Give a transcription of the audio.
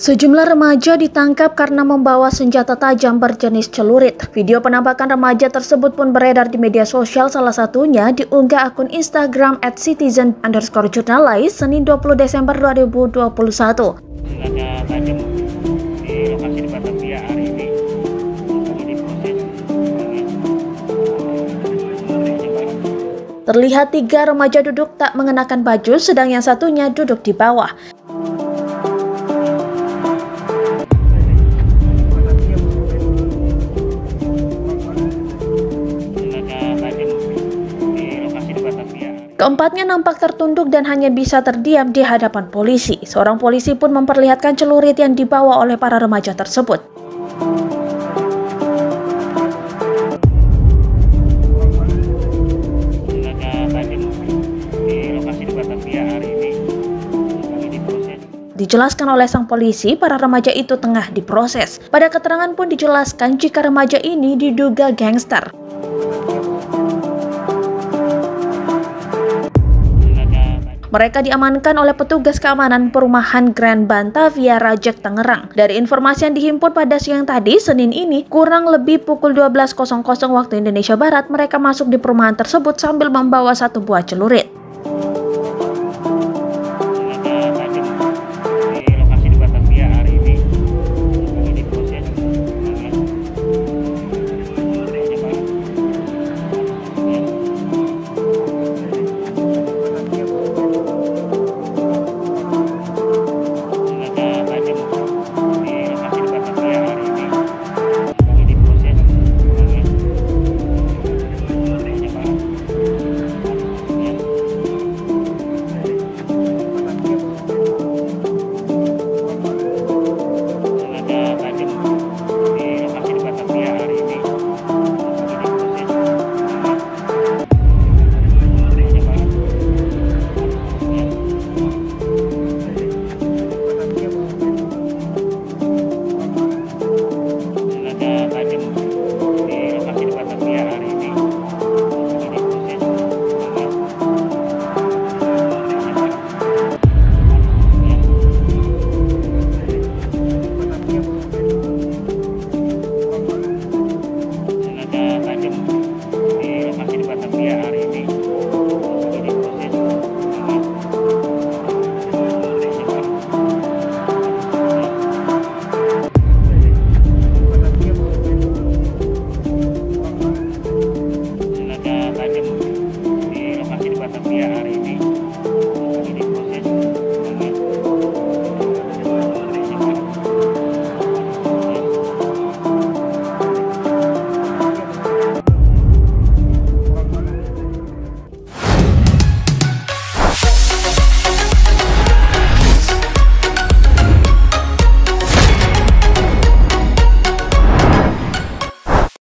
Sejumlah remaja ditangkap karena membawa senjata tajam berjenis celurit. Video penampakan remaja tersebut pun beredar di media sosial, salah satunya diunggah akun Instagram @citizen_journalist Senin 20 Desember 2021. Senjata tajam di lokasi di Batavia hari ini diproses. Terlihat 3 remaja duduk tak mengenakan baju, sedang yang satunya duduk di bawah. Keempatnya nampak tertunduk dan hanya bisa terdiam di hadapan polisi. Seorang polisi pun memperlihatkan celurit yang dibawa oleh para remaja tersebut. Dijelaskan oleh sang polisi, para remaja itu tengah diproses. Pada keterangan pun dijelaskan jika remaja ini diduga gangster. Mereka diamankan oleh petugas keamanan perumahan Grand Batavia Rajek Tangerang. Dari informasi yang dihimpun pada siang tadi, Senin ini, kurang lebih pukul 12.00 waktu Indonesia Barat, mereka masuk di perumahan tersebut sambil membawa 1 buah celurit.